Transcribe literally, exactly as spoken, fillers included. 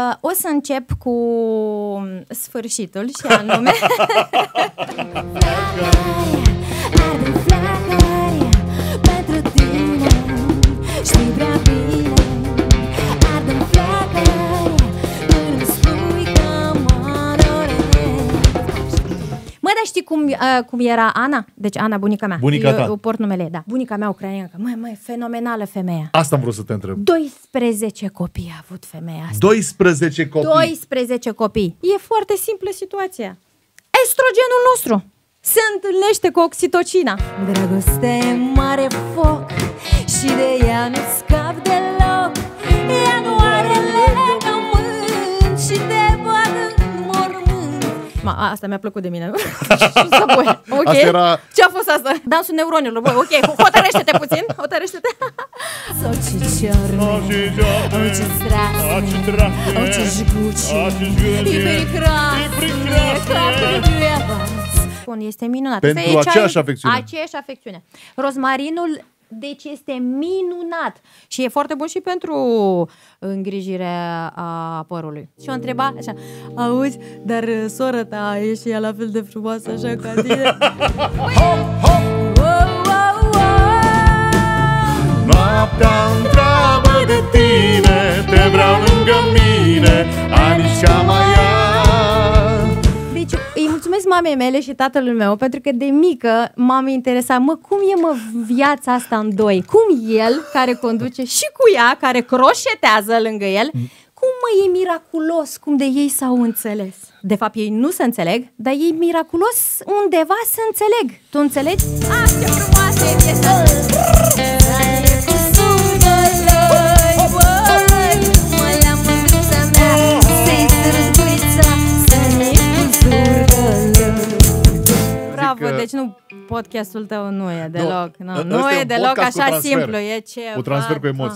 Uh, o să încep cu sfârșitul și anume... pentru tine, știi prea bine, ardem flacări, când îmi spui că mă doresc. Mă, dar știi cum, uh, cum era Ana? Deci Ana, bunica mea. Bunica ta. Eu, eu port numele, da. Bunica mea ucraineancă. Măi, măi, fenomenală femeia. Asta am vrut să te întreb. doisprezece copii a avut femeia asta. doisprezece copii. doisprezece copii. E foarte simplă situația. Estrogenul nostru se întâlnește cu oxitocina. Dragostea e mare foc și de ea nu scap deloc. Ea nu are legământ și te bagă în mormânt. Ma, asta mi-a plăcut de mine. Ok. Asta era... Ce a fost asta? Dansul neuronilor. Bă, ok, hotărăște-te puțin. Hotărăște-te. Orice ciorme, orice strasne, orice jguci, i prekrasne, kako ljubava. Este minunat. Pentru aceeași afecțiune. Aceeași afecțiune. Rozmarinul, deci, este minunat. Și e foarte bun și pentru îngrijirea a părului. Și o întreba așa: auzi, dar sora ta e și ea la fel de frumoasă așa ca tine? Noaptea întreabă de tine, te vreau lângă mine, Anișa Maia. Deci îi mulțumesc mamei mele și tatălui meu, pentru că de mică m-am interesat, mă, cum e mă viața asta în doi? Cum el, care conduce, și cu ea, care croșetează lângă el, cum mă e miraculos cum de ei s-au înțeles. De fapt, ei nu se înțeleg, dar ei miraculos undeva se înțeleg. Tu înțelegi? Ah, ce frumoasă e piesa! Bravo, deci nu, podcastul tău nu e deloc. Nu, nu, nu e deloc așa simplu. E ceva. O transfer pe emoții.